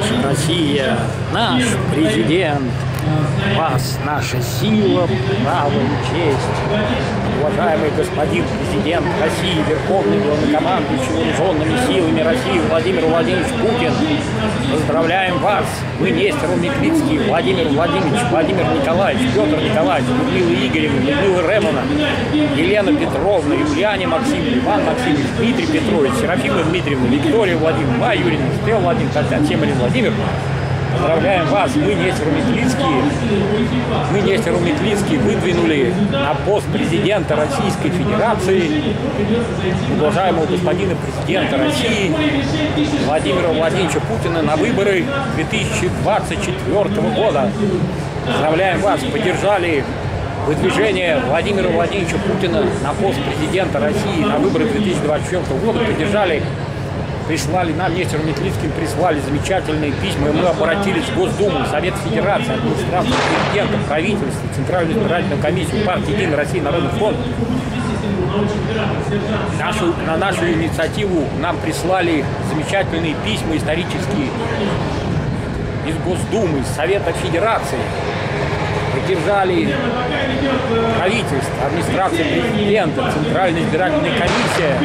Наша Россия, наш президент, вас наша сила, право и честь. Уважаемый господин президент России, Верховный главнокомандующий вооруженными силами России Владимир Владимирович Путин, поздравляем вас! Вы Нестор Метлицкий, Владимир Владимирович, Владимир Николаевич, Петр Николаевич, Людмила Игоревна, Людмила Ремона, Елена Петровна, Юлиане Максимовна, Иван Максимович, Дмитрий Петрович, Серафима Дмитриевна, Виктория Владимировна, Майя Юрьевна, Стелла Владимировна, Татьяна Владимир. Поздравляем вас! Мы, Нестор Метлицкий, выдвинули на пост президента Российской Федерации уважаемого господина президента России Владимира Владимировича Путина на выборы 2024 года. Поздравляем вас! Поддержали выдвижение Владимира Владимировича Путина на пост президента России на выборы 2024 года. Поддержали. Прислали нам, Нестору Метлицким, прислали замечательные письма, и мы обратились в Госдуму, Совет Федерации, администрацию президента, правительство, Центральную избирательную комиссию, партию «Единая Россия», Народный фронт. На нашу инициативу нам прислали замечательные письма исторические из Госдумы, из Совета Федерации. Поддержали правительство, администрация президента, Центральная избирательная комиссия.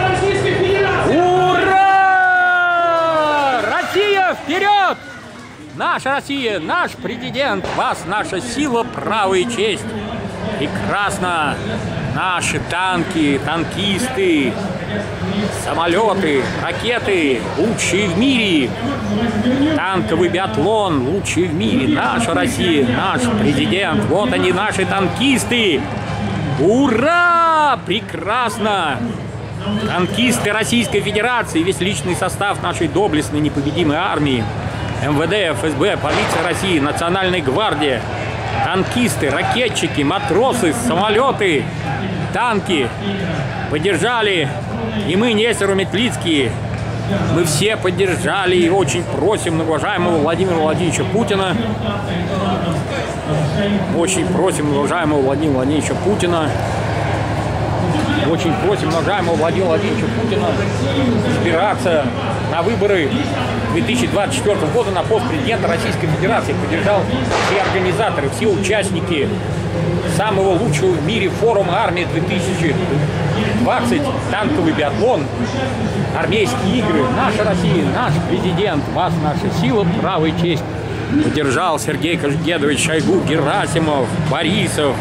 Ура! Россия вперед! Наша Россия, наш президент, вас наша сила, право и честь. Прекрасно! Наши танки, танкисты, самолеты, ракеты лучшие в мире. Танковый биатлон лучший в мире. Наша Россия, наш президент. Вот они, наши танкисты. Ура! Прекрасно! Танкисты Российской Федерации, весь личный состав нашей доблестной непобедимой армии, МВД, ФСБ, полиция России, Национальная гвардия, танкисты, ракетчики, матросы, самолеты, танки поддержали. И мы, Нестор Метлицкий, мы все поддержали и очень просим уважаемого Владимира Владимировича Путина, очень просим уважаемого Владимира Владимировича Путина, очень просим уважаемого Владимира Владимировича Путина избираться на выборы 2024 года на пост президента Российской Федерации. Поддержал все организаторы, все участники самого лучшего в мире форума «Армия 2020», танковый биатлон, армейские игры. Наша Россия, наш президент, вас наша сила, право и честь. Поддержал Сергей Кожегедович Шойгу, Герасимов, Борисов,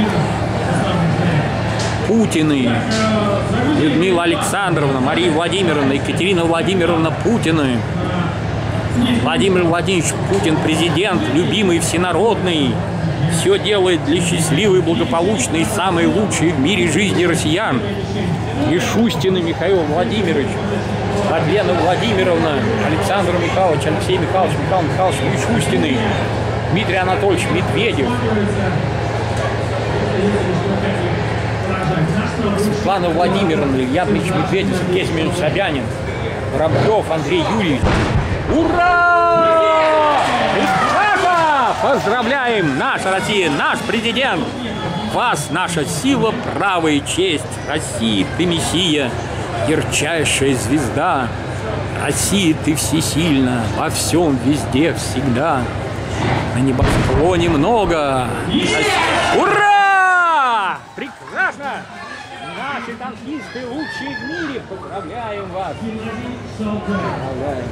Путины, Людмила Александровна, Мария Владимировна, Екатерина Владимировна Путины. Владимир Владимирович Путин, президент, любимый, всенародный, все делает для счастливой, благополучной, самой лучшей в мире жизни россиян. Мишустина Михаил Владимирович, Мадлена Владимировна, Александр Михайлович, Алексей Михайлович, Михаил Михайлович Мишустины, Дмитрий Анатольевич Медведев, Светлана Владимировна, Илья Дмитриевич Медведев, Сергей Семенович Собянин, Воробьев Андрей Юрьевич. Ура! Прекрасно! Поздравляем! Наша Россия, наш президент! Вас наша сила, право и честь! Россия, ты мессия, ярчайшая звезда! Россия, ты всесильна, во всем, везде, всегда! На небосклоне много! Ура! Прекрасно! Наши танкисты лучшие в мире! Поздравляем вас! Поздравляем!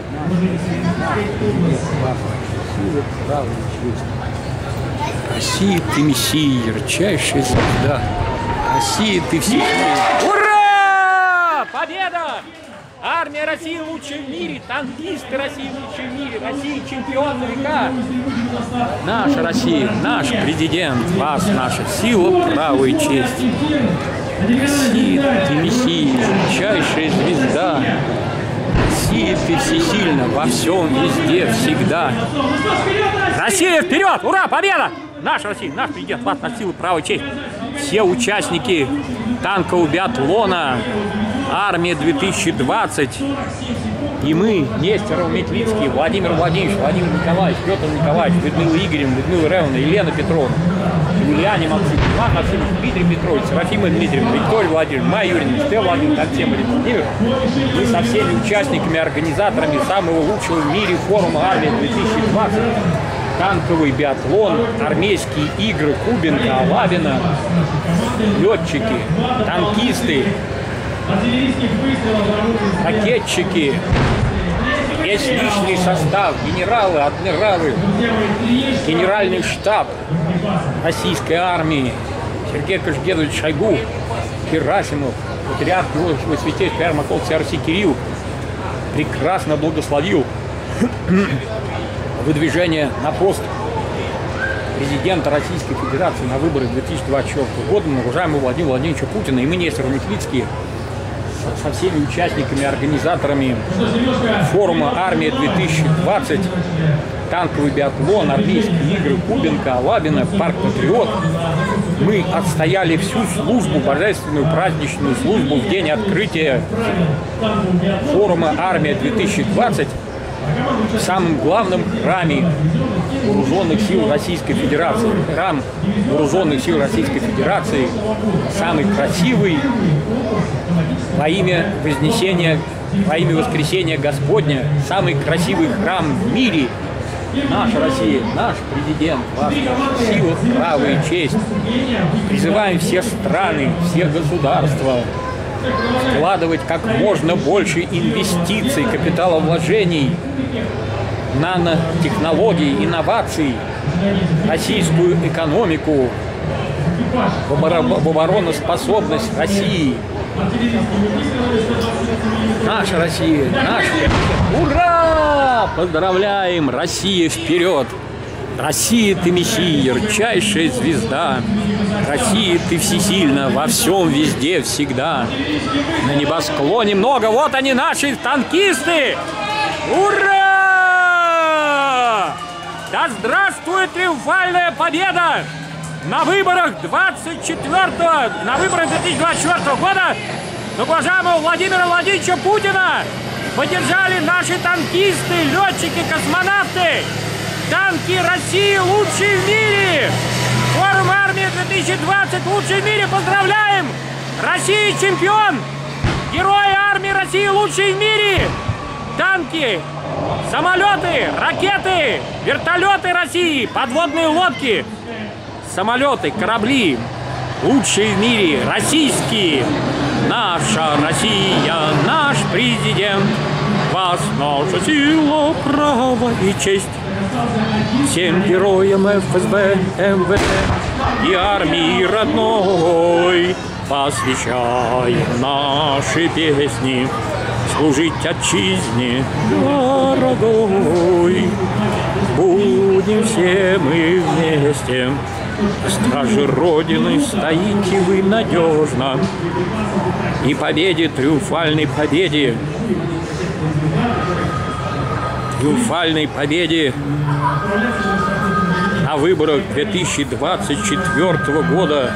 Россия, ты мессия, ярчайшая звезда! Россия, ты всесильна! Ура! Победа! Армия России лучшая в мире! Танкисты России лучшие в мире! Россия чемпион на века! Наша Россия, наш президент! Вас наша сила, право и честь! Россия, ты мессия, ярчайшая звезда. Россия, ты всесильна, во всем, везде, всегда. Россия, вперед! Ура, победа! Наша Россия, наш президент, вас наша сила, право и честь. Все участники танкового биатлона «Армия 2020», И мы, Нестеров, Метлицкий, Владимир Владимирович, Владимир Николаевич, Петр Николаевич, Людмила Игоревна, Людмила Ивановна, Елена Петровна, Юлиане Максим, Иван Максимович, Дмитрий Петрович, Серафима Дмитриевна, Виктория Владимировна, Майя Юрьевна, Стелла Владимировна, Артем Владимирович. Мы со всеми участниками, организаторами самого лучшего в мире форума «Армия-2020», танковый биатлон, армейские игры Кубинка, Алабина, летчики, танкисты, ракетчики, весь личный состав, генералы, адмиралы, генеральный штаб российской армии, Сергей Кашгедович Шойгу, Герасимов, патриарх его святейший Патриарх Всероссийский Кирилл прекрасно благословил выдвижение на пост президента Российской Федерации на выборы 2024 года на уважаемого Владимира Владимировича Путина. И мы, Нестеров, Метлицкий, со всеми участниками, организаторами форума «Армия-2020», танковый биатлон, армейские игры Кубинка, Алабина, парк Патриот. Мы отстояли всю службу, божественную праздничную службу в день открытия форума «Армия-2020» в самом главном храме Вооруженных сил Российской Федерации. Храм Вооруженных сил Российской Федерации самый красивый во имя Вознесения, во имя Воскресения Господня, самый красивый храм в мире. Наша Россия, наш президент, ваша сила, право и честь. Призываем все страны, все государства вкладывать как можно больше инвестиций, капиталовложений, нанотехнологий, инноваций, российскую экономику, в обороноспособность России. Наша Россия, наш... Ура! Поздравляем! Россия вперед! Россия, ты Мессия, ярчайшая звезда. Россия, ты всесильна во всем, везде, всегда. На небосклоне много, вот они, наши танкисты! Ура! Да здравствует триумфальная победа! На выборах 2024 года уважаемого Владимира Владимировича Путина поддержали наши танкисты, летчики, космонавты. Танки России лучшие в мире! Форум «Армия-2020» лучший в мире! Поздравляем! Россия чемпион! Герои армии России лучшие в мире! Танки, самолеты, ракеты, вертолеты России, подводные лодки, самолеты, корабли лучшие в мире, российские. Наша Россия, наш президент, вас наша сила, право и честь. Всем героям ФСБ, МВД и армии родной посвящаем наши песни, служить отчизне дорогой. Будем все мы вместе, стражи Родины, стоите вы надежно. И победе, триумфальной победе, на выборах 2024 года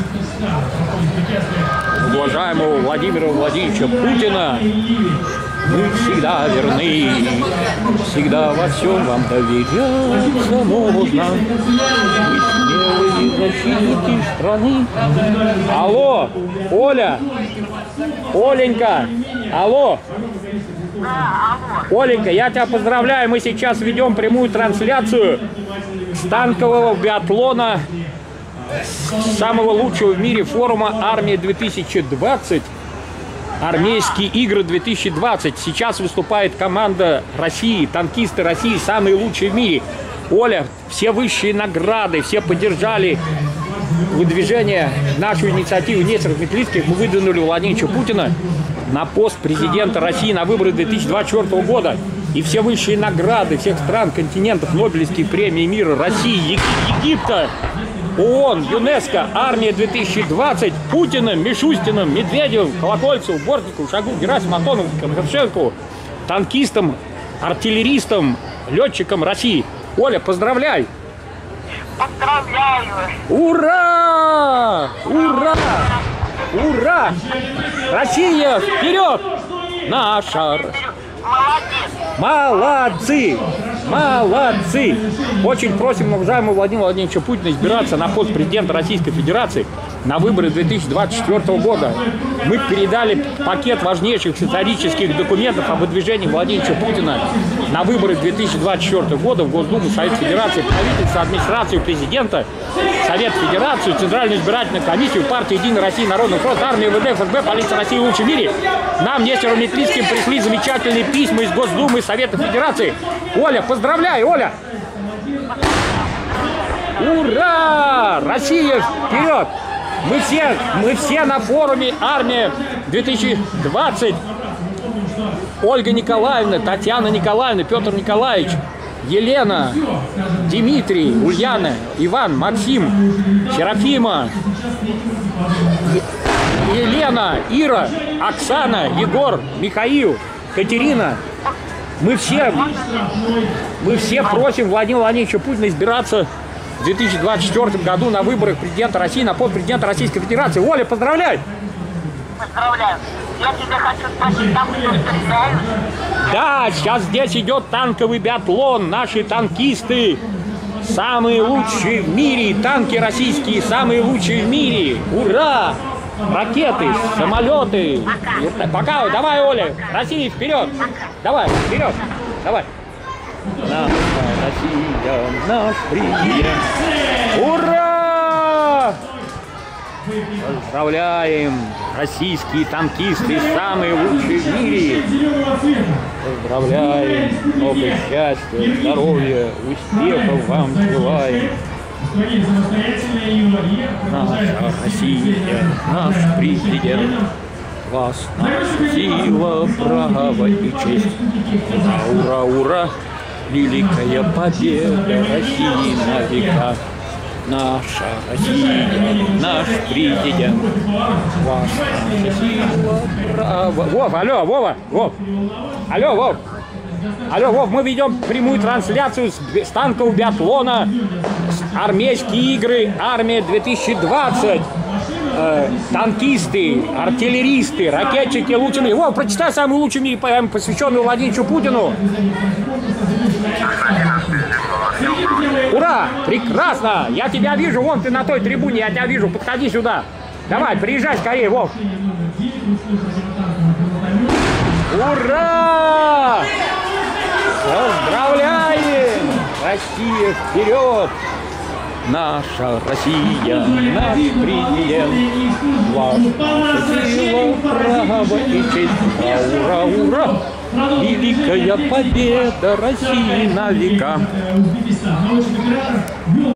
уважаемого Владимира Владимировича Путина мы всегда верны, всегда во всем вам доверяться можно. Вы смелые защитники страны. Алло, Оля, Оленька, алло. Оленька, я тебя поздравляю, мы сейчас ведем прямую трансляцию с танкового биатлона самого лучшего в мире форума «Армия-2020», армейские игры 2020. Сейчас выступает команда России, танкисты России, самые лучшие в мире. Оля, все высшие награды, все поддержали выдвижение, нашу инициативу Нестеров, Метлицких. Мы выдвинули Владимира Путина на пост президента России на выборы 2024 года. И все высшие награды всех стран, континентов, Нобелевские премии мира, России, Египта, ООН, ЮНЕСКО, Армия-2020, Путиным, Мишустиным, Медведевым, Колокольцевым, Бортниковым, Шойгу, Герасимовым, Антоновым, Коношенковым, танкистам, артиллеристам, летчикам России. Оля, поздравляй! Поздравляю! Ура! Ура! Ура! Россия вперед! Наша Молодец. Молодцы! Молодцы! Очень просим уважаемого Владимира Владимировича Путина избираться на пост президента Российской Федерации на выборы 2024 года. Мы передали пакет важнейших исторических документов об выдвижении Владимира Путина на выборы 2024 года в Госдуму, Совет Федерации, правительство, администрацию президента, Совет Федерации, Центральную избирательную комиссию, партию «Единая Россия», Народный фронт, армию, ВД, ФСБ, полиция России лучшей в мире. Нам, Нестеру Метлицким, пришли замечательные письма из Госдумы и Совета Федерации. Оля, поздравляю, Оля! Ура! Россия вперед! Мы все на форуме «Армия-2020». Ольга Николаевна, Татьяна Николаевна, Петр Николаевич, Елена, Дмитрий, Ульяна, Иван, Максим, Серафима, Елена, Ира, Оксана, Егор, Михаил, Катерина. Мы все просим Владимира Владимировича Путина избираться в 2024 году на выборах президента России на пост президента Российской Федерации. Оля, поздравляю! Поздравляю. Я тебе хочу спросить, там кто стреляют? Да, сейчас здесь идет танковый биатлон. Наши танкисты самые лучшие в мире. Танки российские самые лучшие в мире. Ура! Ракеты, самолеты. Пока, давай, Оля. Россия, вперед. Давай, вперед. Давай. Наша Россия, наш президент. Ура! Поздравляем! Российские танкисты самые лучшие в мире. Поздравляем! Много счастья, здоровья, успехов вам желаем. Наша Россия, наш президент. Вас наша сила, право и честь. Ура, ура, ура! Великая победа России на века. Наша Россия, наш президент. Вас наша сила, право. Вов, алло, Вова, Вов. Алло, Вов. Алло, Вов, мы ведем прямую трансляцию с танкового биатлона. Армейские игры, Армия-2020. Танкисты, артиллеристы, ракетчики лучшие в мире. Вов, прочитай самый лучший в мире поэму, посвященную Владимиру Путину. Ура! Прекрасно! Я тебя вижу, вон ты на той трибуне, я тебя вижу, подходи сюда. Давай, приезжай скорее, Вов. Ура! Поздравляем! Россия вперед! Наша Россия, наш президент. Ваша сила, право и честь. Ура, ура! Великая победа России на века.